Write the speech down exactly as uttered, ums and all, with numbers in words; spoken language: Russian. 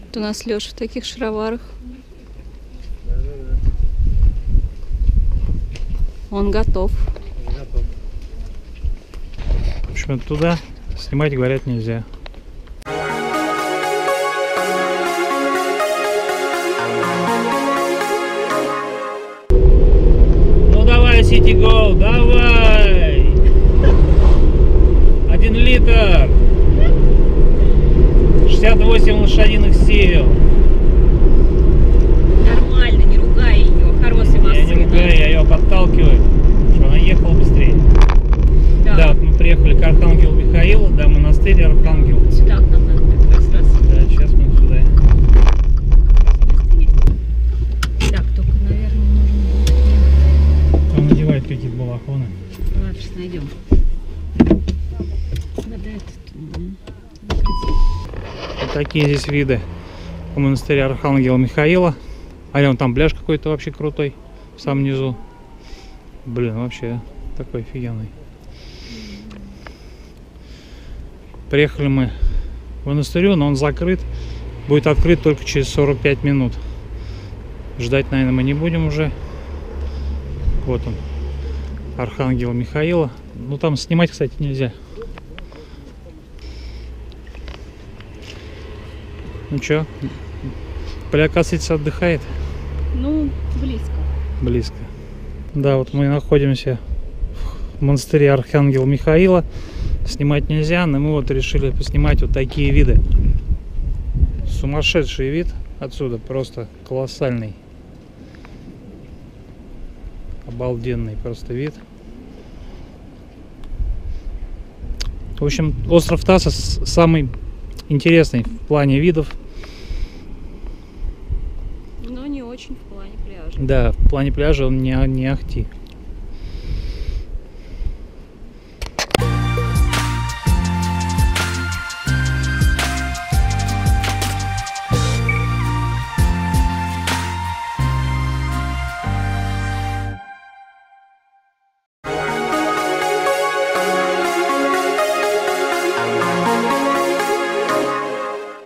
Вот у нас Леша в таких шароварах. Он готов. Готов. В общем, туда снимать, говорят, нельзя. Ну давай, City Go, давай! Один литр! шестьдесят восемь лошадиных сил. Нормально, не ругай ее. Хороший машина. Я не ругаю, я ее подталкиваю, чтобы она ехала быстрее. Да, да, вот мы приехали к Архангелу Михаилу, да, монастырь Архангел. Сюда к нам надо как раз, раз. Да, сейчас мы сюда. Так, только, наверное, нужно будет... Он надевает какие-то балахоны. Ладно, сейчас найдем. Надо этот... Вот такие здесь виды у монастыря Архангела Михаила. А вон там пляж какой-то вообще крутой, в самом низу. Блин, вообще такой офигенный. Приехали мы в монастырю, но он закрыт. Будет открыт только через сорок пять минут. Ждать, наверное, мы не будем уже. Вот он, Архангела Михаила. Ну там снимать, кстати, нельзя. Ну чё, поляк, оказывается, отдыхает? Ну, близко. Близко. Да, вот мы находимся в монастыре Архангела Михаила. Снимать нельзя, но мы вот решили поснимать вот такие виды. Сумасшедший вид отсюда, просто колоссальный. Обалденный просто вид. В общем, остров Тасос самый интересный в плане видов. Но не очень в плане пляжа. Да, в плане пляжа он не, не ахти.